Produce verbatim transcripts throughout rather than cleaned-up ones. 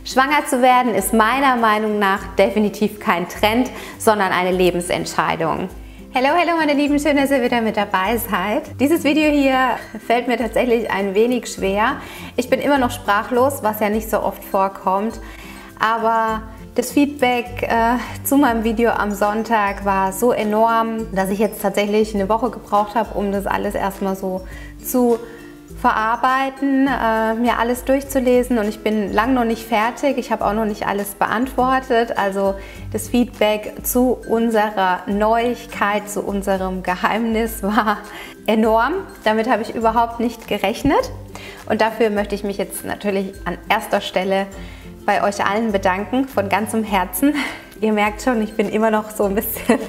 Schwanger zu werden ist meiner Meinung nach definitiv kein Trend, sondern eine Lebensentscheidung. Hallo, hallo meine Lieben, schön, dass ihr wieder mit dabei seid. Dieses Video hier fällt mir tatsächlich ein wenig schwer. Ich bin immer noch sprachlos, was ja nicht so oft vorkommt, aber das Feedback äh, zu meinem Video am Sonntag war so enorm, dass ich jetzt tatsächlich eine Woche gebraucht habe, um das alles erstmal so zu verarbeiten, äh, mir alles durchzulesen, und ich bin lang noch nicht fertig. Ich habe auch noch nicht alles beantwortet. Also das Feedback zu unserer Neuigkeit, zu unserem Geheimnis war enorm. Damit habe ich überhaupt nicht gerechnet, und dafür möchte ich mich jetzt natürlich an erster Stelle bei euch allen bedanken, von ganzem Herzen. Ihr merkt schon, ich bin immer noch so ein bisschen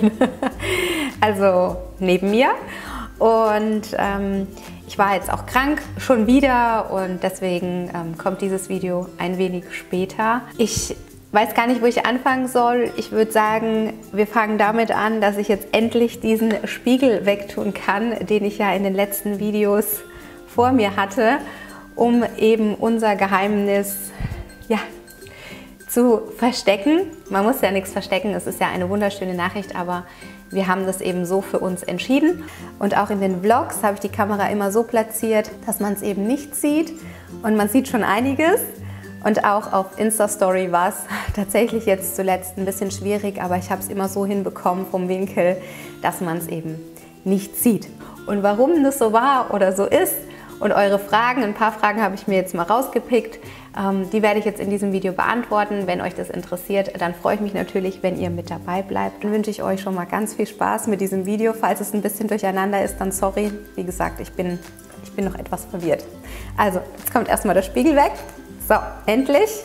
also neben mir, und ähm, ich war jetzt auch krank, schon wieder, und deswegen ähm, kommt dieses Video ein wenig später. Ich weiß gar nicht, wo ich anfangen soll. Ich würde sagen, wir fangen damit an, dass ich jetzt endlich diesen Spiegel wegtun kann, den ich ja in den letzten Videos vor mir hatte, um eben unser Geheimnis, ja, zu verstecken. Man muss ja nichts verstecken, es ist ja eine wunderschöne Nachricht, aber wir haben das eben so für uns entschieden. Und auch in den Vlogs habe ich die Kamera immer so platziert, dass man es eben nicht sieht, und man sieht schon einiges. Und auch auf Insta-Story war es tatsächlich jetzt zuletzt ein bisschen schwierig, aber ich habe es immer so hinbekommen vom Winkel, dass man es eben nicht sieht. Und warum das so war oder so ist, und eure Fragen, ein paar Fragen habe ich mir jetzt mal rausgepickt, ähm, die werde ich jetzt in diesem Video beantworten. Wenn euch das interessiert, dann freue ich mich natürlich, wenn ihr mit dabei bleibt. Dann wünsche ich euch schon mal ganz viel Spaß mit diesem Video. Falls es ein bisschen durcheinander ist, dann sorry. Wie gesagt, ich bin, ich bin noch etwas verwirrt. Also, jetzt kommt erstmal der Spiegel weg. So, endlich.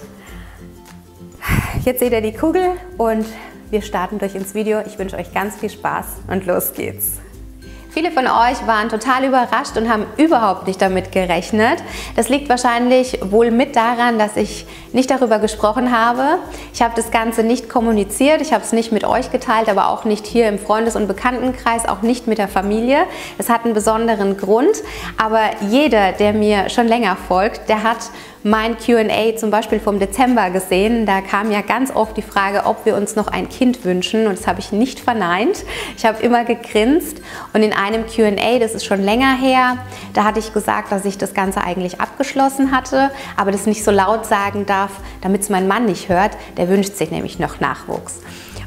Jetzt seht ihr die Kugel und wir starten durch ins Video. Ich wünsche euch ganz viel Spaß und los geht's. Viele von euch waren total überrascht und haben überhaupt nicht damit gerechnet. Das liegt wahrscheinlich wohl mit daran, dass ich nicht darüber gesprochen habe. Ich habe das Ganze nicht kommuniziert, ich habe es nicht mit euch geteilt, aber auch nicht hier im Freundes- und Bekanntenkreis, auch nicht mit der Familie. Es hat einen besonderen Grund, aber jeder, der mir schon länger folgt, der hat mein Q und A zum Beispiel vom Dezember gesehen. Da kam ja ganz oft die Frage, ob wir uns noch ein Kind wünschen, und das habe ich nicht verneint. Ich habe immer gegrinst, und in einem Q und A, das ist schon länger her, da hatte ich gesagt, dass ich das Ganze eigentlich abgeschlossen hatte, aber das nicht so laut sagen darf, damit es mein Mann nicht hört. Der wünscht sich nämlich noch Nachwuchs.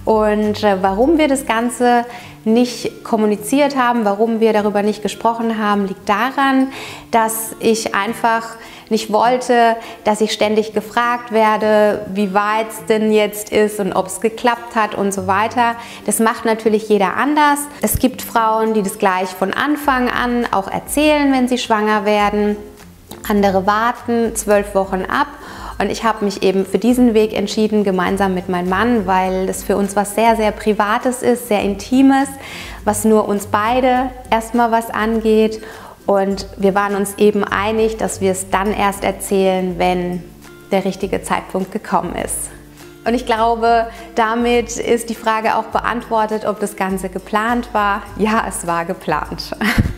Und äh, warum wir das Ganze nicht kommuniziert haben, warum wir darüber nicht gesprochen haben, liegt daran, dass ich einfach nicht wollte, dass ich ständig gefragt werde, wie weit es denn jetzt ist und ob es geklappt hat und so weiter. Das macht natürlich jeder anders. Es gibt Frauen, die das gleich von Anfang an auch erzählen, wenn sie schwanger werden. Andere warten zwölf Wochen ab. Und ich habe mich eben für diesen Weg entschieden, gemeinsam mit meinem Mann, weil das für uns was sehr, sehr Privates ist, sehr Intimes, was nur uns beide erstmal was angeht. Und wir waren uns eben einig, dass wir es dann erst erzählen, wenn der richtige Zeitpunkt gekommen ist. Und ich glaube, damit ist die Frage auch beantwortet, ob das Ganze geplant war. Ja, es war geplant.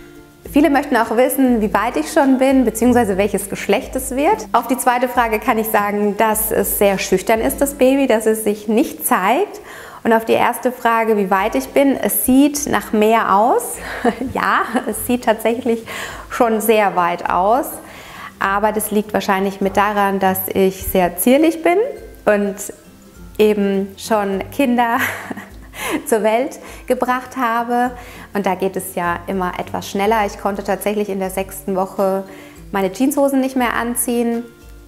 Viele möchten auch wissen, wie weit ich schon bin, beziehungsweise welches Geschlecht es wird. Auf die zweite Frage kann ich sagen, dass es sehr schüchtern ist, das Baby, dass es sich nicht zeigt. Und auf die erste Frage, wie weit ich bin, es sieht nach mehr aus. Ja, es sieht tatsächlich schon sehr weit aus. Aber das liegt wahrscheinlich mit daran, dass ich sehr zierlich bin und eben schon Kinder zur Welt gebracht habe. Und da geht es ja immer etwas schneller. Ich konnte tatsächlich in der sechsten Woche meine Jeanshosen nicht mehr anziehen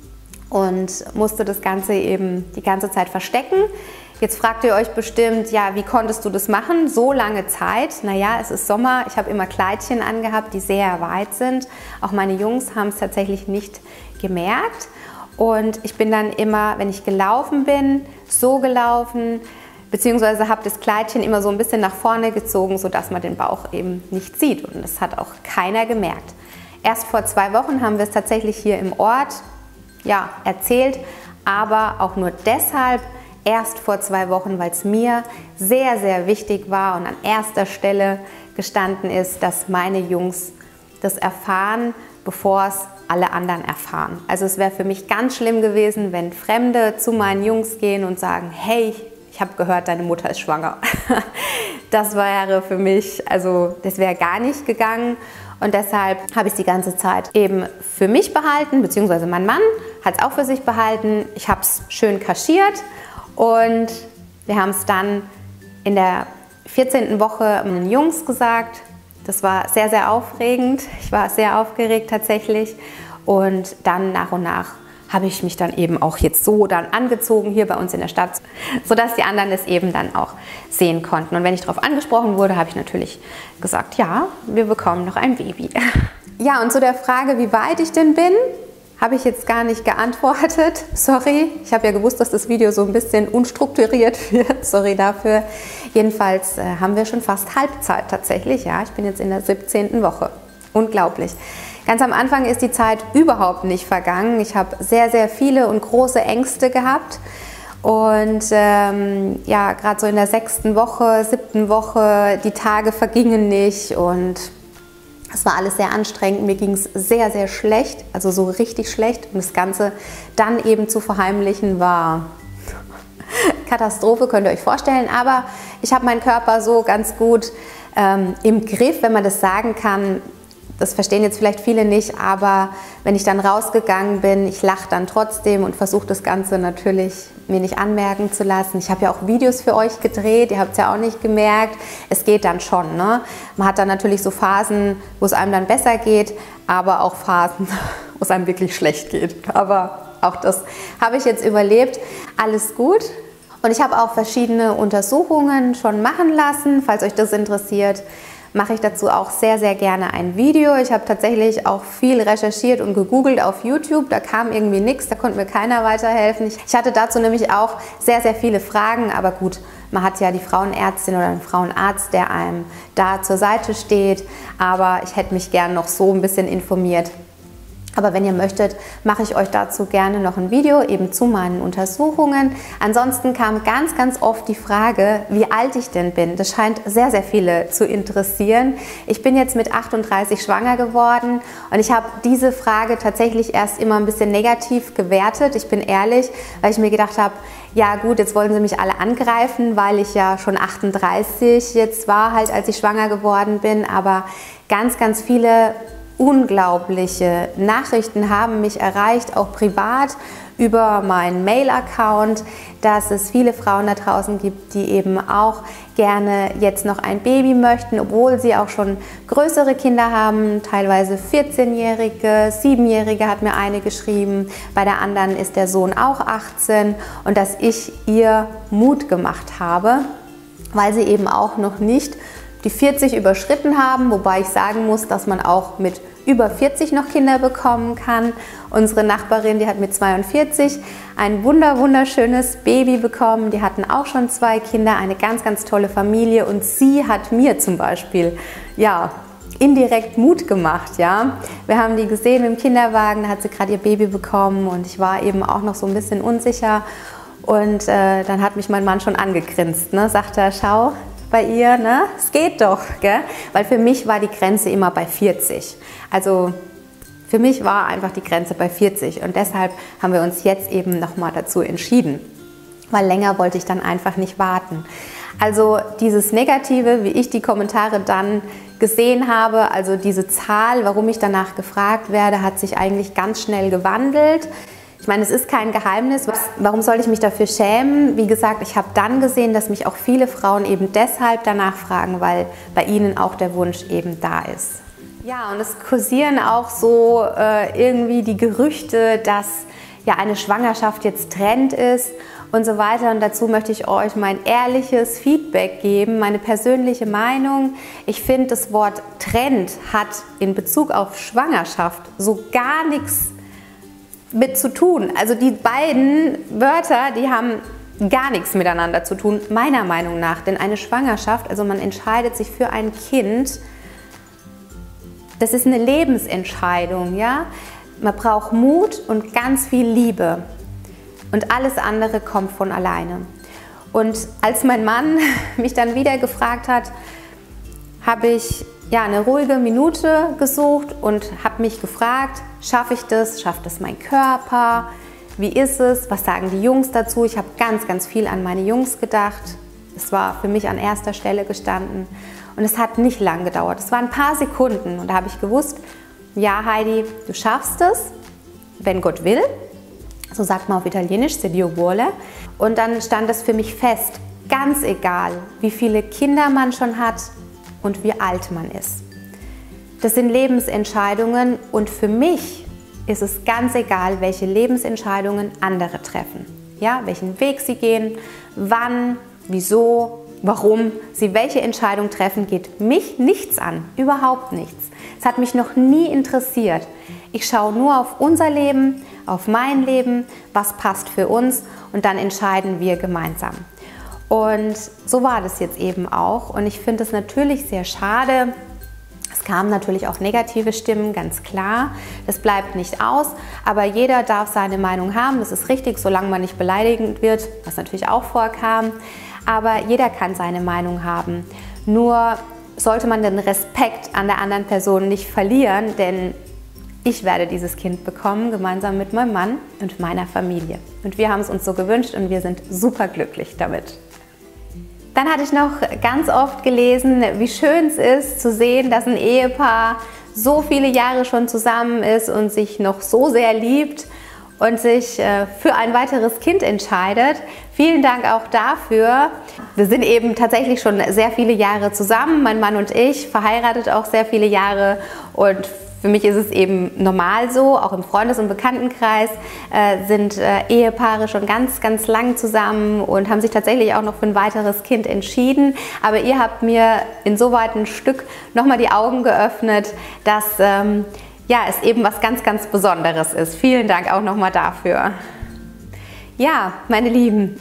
und musste das Ganze eben die ganze Zeit verstecken. Jetzt fragt ihr euch bestimmt, ja, wie konntest du das machen? So lange Zeit? Naja, es ist Sommer, ich habe immer Kleidchen angehabt, die sehr weit sind. Auch meine Jungs haben es tatsächlich nicht gemerkt. Und ich bin dann immer, wenn ich gelaufen bin, so gelaufen, beziehungsweise habe das Kleidchen immer so ein bisschen nach vorne gezogen, sodass man den Bauch eben nicht sieht. Und das hat auch keiner gemerkt. Erst vor zwei Wochen haben wir es tatsächlich hier im Ort ja, erzählt, aber auch nur deshalb, erst vor zwei Wochen, weil es mir sehr, sehr wichtig war und an erster Stelle gestanden ist, dass meine Jungs das erfahren, bevor es alle anderen erfahren. Also es wäre für mich ganz schlimm gewesen, wenn Fremde zu meinen Jungs gehen und sagen, hey, ich habe gehört, deine Mutter ist schwanger. Das wäre für mich, also das wäre gar nicht gegangen. Und deshalb habe ich es die ganze Zeit eben für mich behalten, beziehungsweise mein Mann hat es auch für sich behalten. Ich habe es schön kaschiert und wir haben es dann in der vierzehnten Woche meinen Jungs gesagt. Das war sehr, sehr aufregend. Ich war sehr aufgeregt tatsächlich. Und dann nach und nach habe ich mich dann eben auch jetzt so dann angezogen hier bei uns in der Stadt, sodass die anderen es eben dann auch sehen konnten. Und wenn ich darauf angesprochen wurde, habe ich natürlich gesagt, ja, wir bekommen noch ein Baby. Ja, und zu der Frage, wie weit ich denn bin, habe ich jetzt gar nicht geantwortet. Sorry, ich habe ja gewusst, dass das Video so ein bisschen unstrukturiert wird. Sorry dafür. Jedenfalls äh, haben wir schon fast Halbzeit tatsächlich. Ja, ich bin jetzt in der siebzehnten Woche. Unglaublich. Ganz am Anfang ist die Zeit überhaupt nicht vergangen. Ich habe sehr, sehr viele und große Ängste gehabt. Und ähm, ja, gerade so in der sechsten Woche, siebten Woche, die Tage vergingen nicht und es war alles sehr anstrengend. Mir ging es sehr, sehr schlecht, also so richtig schlecht. Und das Ganze dann eben zu verheimlichen war Katastrophe, könnt ihr euch vorstellen. Aber ich habe meinen Körper so ganz gut ähm, im Griff, wenn man das sagen kann. Das verstehen jetzt vielleicht viele nicht, aber wenn ich dann rausgegangen bin, ich lache dann trotzdem und versuche das Ganze natürlich mir nicht anmerken zu lassen. Ich habe ja auch Videos für euch gedreht, ihr habt es ja auch nicht gemerkt. Es geht dann schon, ne? Man hat dann natürlich so Phasen, wo es einem dann besser geht, aber auch Phasen, wo es einem wirklich schlecht geht. Aber auch das habe ich jetzt überlebt. Alles gut. Und ich habe auch verschiedene Untersuchungen schon machen lassen, falls euch das interessiert. Mache ich dazu auch sehr, sehr gerne ein Video. Ich habe tatsächlich auch viel recherchiert und gegoogelt auf YouTube. Da kam irgendwie nichts, da konnte mir keiner weiterhelfen. Ich hatte dazu nämlich auch sehr, sehr viele Fragen. Aber gut, man hat ja die Frauenärztin oder einen Frauenarzt, der einem da zur Seite steht. Aber ich hätte mich gern noch so ein bisschen informiert. Aber wenn ihr möchtet, mache ich euch dazu gerne noch ein Video eben zu meinen Untersuchungen. Ansonsten kam ganz, ganz oft die Frage, wie alt ich denn bin. Das scheint sehr, sehr viele zu interessieren. Ich bin jetzt mit achtunddreißig schwanger geworden und ich habe diese Frage tatsächlich erst immer ein bisschen negativ gewertet. Ich bin ehrlich, weil ich mir gedacht habe, ja gut, jetzt wollen sie mich alle angreifen, weil ich ja schon achtunddreißig jetzt war, halt als ich schwanger geworden bin. Aber ganz, ganz viele unglaubliche Nachrichten haben mich erreicht, auch privat über meinen Mail-Account, dass es viele Frauen da draußen gibt, die eben auch gerne jetzt noch ein Baby möchten, obwohl sie auch schon größere Kinder haben, teilweise vierzehnjährige, siebenjährige hat mir eine geschrieben, bei der anderen ist der Sohn auch achtzehn und dass ich ihr Mut gemacht habe, weil sie eben auch noch nicht die vierzig überschritten haben, wobei ich sagen muss, dass man auch mit über vierzig noch Kinder bekommen kann. Unsere Nachbarin, die hat mit zweiundvierzig ein wunder wunderschönes Baby bekommen. Die hatten auch schon zwei Kinder, eine ganz, ganz tolle Familie und sie hat mir zum Beispiel, ja, indirekt Mut gemacht, ja. Wir haben die gesehen im Kinderwagen, da hat sie gerade ihr Baby bekommen und ich war eben auch noch so ein bisschen unsicher und äh, dann hat mich mein Mann schon angegrinst, ne, sagt er, schau, bei ihr, ne? Es geht doch, gell? Weil für mich war die Grenze immer bei vierzig. Also für mich war einfach die Grenze bei vierzig und deshalb haben wir uns jetzt eben nochmal dazu entschieden, weil länger wollte ich dann einfach nicht warten. Also dieses Negative, wie ich die Kommentare dann gesehen habe, also diese Zahl, warum ich danach gefragt werde, hat sich eigentlich ganz schnell gewandelt. Ich meine, es ist kein Geheimnis. Warum soll ich mich dafür schämen? Wie gesagt, ich habe dann gesehen, dass mich auch viele Frauen eben deshalb danach fragen, weil bei ihnen auch der Wunsch eben da ist. Ja, und es kursieren auch so äh, irgendwie die Gerüchte, dass ja eine Schwangerschaft jetzt Trend ist und so weiter. Und dazu möchte ich euch mein ehrliches Feedback geben, meine persönliche Meinung. Ich finde, das Wort Trend hat in Bezug auf Schwangerschaft so gar nichts mit zu tun. Also die beiden Wörter, die haben gar nichts miteinander zu tun, meiner Meinung nach. Denn eine Schwangerschaft, also man entscheidet sich für ein Kind, das ist eine Lebensentscheidung, ja. Man braucht Mut und ganz viel Liebe und alles andere kommt von alleine. Und als mein Mann mich dann wieder gefragt hat, habe ich ja, eine ruhige Minute gesucht und habe mich gefragt, schaffe ich das, schafft es mein Körper, wie ist es, was sagen die Jungs dazu? Ich habe ganz, ganz viel an meine Jungs gedacht. Es war für mich an erster Stelle gestanden und es hat nicht lang gedauert. Es waren ein paar Sekunden und da habe ich gewusst, ja Heidi, du schaffst es, wenn Gott will. So sagt man auf Italienisch, se Dio vuole. Und dann stand es für mich fest, ganz egal, wie viele Kinder man schon hat und wie alt man ist. Das sind Lebensentscheidungen und für mich ist es ganz egal, welche Lebensentscheidungen andere treffen. Ja, welchen Weg sie gehen, wann, wieso, warum sie welche Entscheidung treffen, geht mich nichts an, überhaupt nichts. Es hat mich noch nie interessiert. Ich schaue nur auf unser Leben, auf mein Leben, was passt für uns und dann entscheiden wir gemeinsam. Und so war das jetzt eben auch und ich finde es natürlich sehr schade. Es kamen natürlich auch negative Stimmen, ganz klar. Das bleibt nicht aus, aber jeder darf seine Meinung haben. Das ist richtig, solange man nicht beleidigend wird, was natürlich auch vorkam. Aber jeder kann seine Meinung haben. Nur sollte man den Respekt an der anderen Person nicht verlieren, denn ich werde dieses Kind bekommen, gemeinsam mit meinem Mann und meiner Familie. Und wir haben es uns so gewünscht und wir sind super glücklich damit. Dann hatte ich noch ganz oft gelesen, wie schön es ist zu sehen, dass ein Ehepaar so viele Jahre schon zusammen ist und sich noch so sehr liebt und sich für ein weiteres Kind entscheidet. Vielen Dank auch dafür. Wir sind eben tatsächlich schon sehr viele Jahre zusammen, mein Mann und ich, verheiratet auch sehr viele Jahre und für mich ist es eben normal so, auch im Freundes- und Bekanntenkreis äh, sind äh, Ehepaare schon ganz, ganz lang zusammen und haben sich tatsächlich auch noch für ein weiteres Kind entschieden. Aber ihr habt mir insoweit ein Stück nochmal die Augen geöffnet, dass ähm, ja, es eben was ganz, ganz Besonderes ist. Vielen Dank auch nochmal dafür. Ja, meine Lieben.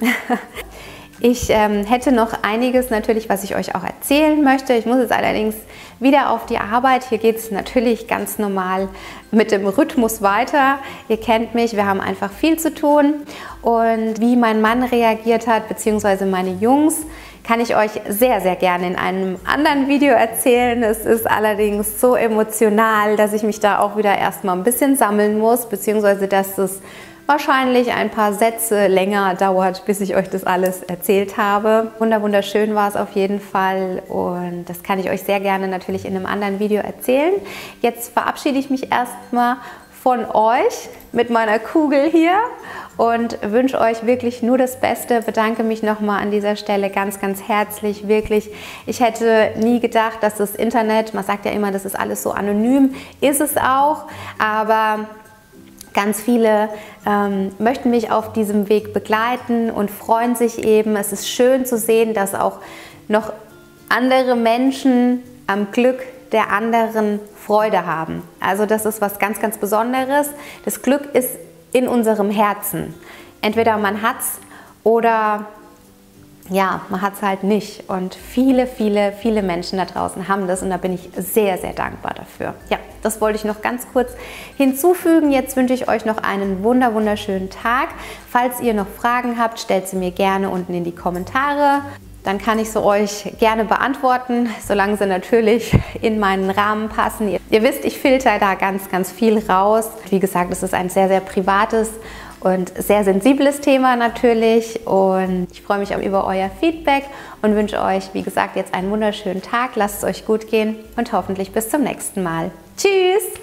Ich ähm, hätte noch einiges natürlich, was ich euch auch erzählen möchte. Ich muss jetzt allerdings wieder auf die Arbeit. Hier geht es natürlich ganz normal mit dem Rhythmus weiter. Ihr kennt mich, wir haben einfach viel zu tun. Und wie mein Mann reagiert hat, beziehungsweise meine Jungs, kann ich euch sehr, sehr gerne in einem anderen Video erzählen. Es ist allerdings so emotional, dass ich mich da auch wieder erstmal ein bisschen sammeln muss, beziehungsweise dass es wahrscheinlich ein paar Sätze länger dauert, bis ich euch das alles erzählt habe. Wunderschön war es auf jeden Fall und das kann ich euch sehr gerne natürlich in einem anderen Video erzählen. Jetzt verabschiede ich mich erstmal von euch mit meiner Kugel hier und wünsche euch wirklich nur das Beste. Bedanke mich nochmal an dieser Stelle ganz, ganz herzlich, wirklich. Ich hätte nie gedacht, dass das Internet, man sagt ja immer, das ist alles so anonym, ist es auch, aber ganz viele ähm, möchten mich auf diesem Weg begleiten und freuen sich eben. Es ist schön zu sehen, dass auch noch andere Menschen am Glück der anderen Freude haben. Also das ist was ganz, ganz Besonderes. Das Glück ist in unserem Herzen. Entweder man hat es oder ja, man hat es halt nicht. Und viele, viele, viele Menschen da draußen haben das und da bin ich sehr, sehr dankbar dafür. Ja, das wollte ich noch ganz kurz hinzufügen. Jetzt wünsche ich euch noch einen wunder, wunderschönen Tag. Falls ihr noch Fragen habt, stellt sie mir gerne unten in die Kommentare. Dann kann ich sie euch gerne beantworten, solange sie natürlich in meinen Rahmen passen. Ihr, ihr wisst, ich filter da ganz, ganz viel raus. Wie gesagt, es ist ein sehr, sehr privates und sehr sensibles Thema natürlich und ich freue mich auch über euer Feedback und wünsche euch, wie gesagt, jetzt einen wunderschönen Tag. Lasst es euch gut gehen und hoffentlich bis zum nächsten Mal. Tschüss!